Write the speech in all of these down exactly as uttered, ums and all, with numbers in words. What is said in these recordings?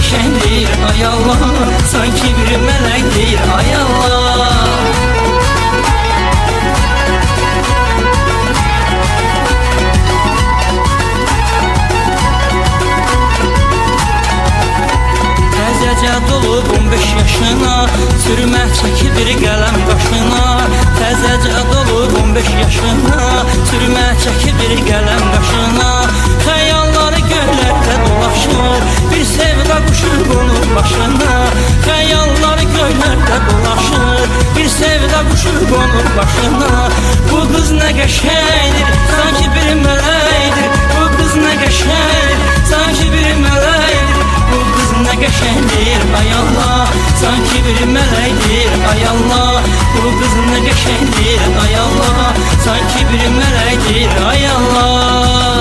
qəşəngdir, ay Allah, sanki bir mələkdir, ay Allah. Təzəcə dolub on beş yaşına, sürmə çəki bir qələm qaşına. Təzəcə dolub on beş yaşına, sürmə çəki bir qələm qaşına. Xəyalları göylərdə dolaşır, bir sevda quşu qonur başına. Xəyalları göylərdə dolaşır, bir sevda quşu qonur başına. Bu qız nə qəşəngdir, sanki bir mələkdir. Bu qız nə qəşəngdir, sanki bir mələkdir. Bu qız nə qəşəngdir, ay Allah, sanki bir mələkdir, ay Allah. Bu qız nə qəşəngdir, ay Allah, sanki bir mələkdir, ay Allah.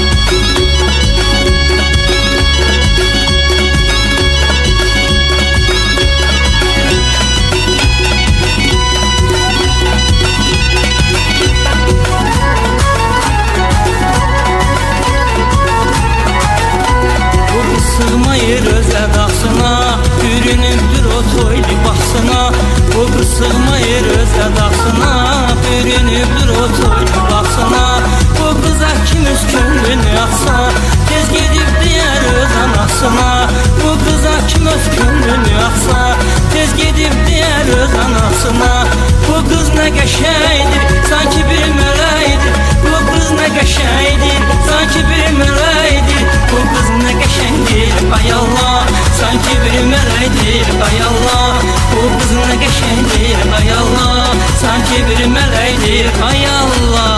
Sığmayır öz ədasına, bürünübdür o toy libasına. Bu qız sığmayır öz ədasına, bürünübdür o toy libasına. Bu qıza kim öz könlünü atsa, tez gedib deyər öz anasına. Bu qıza kim öz könlünü atsa, tez gedib deyər öz anasına. Bu qız nə qəşəngdir, sanki bir mələkdir. Bu qız nə qəşəngdir, sanki bir mələkdir. Bu qız nə qəşəngdir, ay Allah, sanki bir mələkdir, ay Allah. Bu qız nə qəşəngdir, ay Allah, sanki bir mələkdir, ay Allah.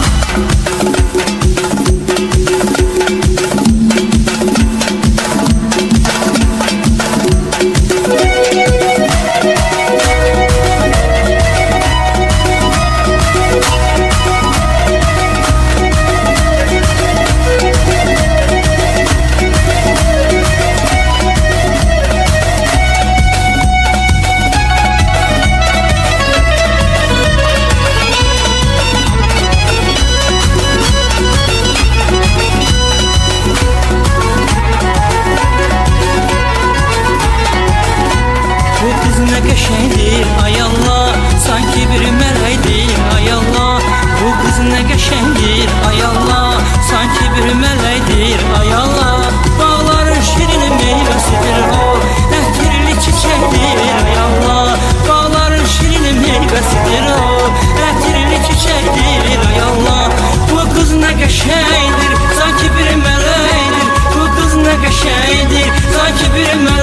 Nə qəşəngdir, ay Allah, sanki bir mələkdir, ay Allah. Bu qız nə qəşəngdir, ay Allah, sanki bir mələkdir, ay Allah. Bağların şirin meyvəsidir o, ətirli çiçəkdir, ay Allah. Bağların şirin meyvəsidir o, ətirli çiçəkdir, ay Allah. Bu qız nə qəşəngdir, sanki bir mələkdir. Bu qız nə qəşəngdir, sanki bir mələkdir.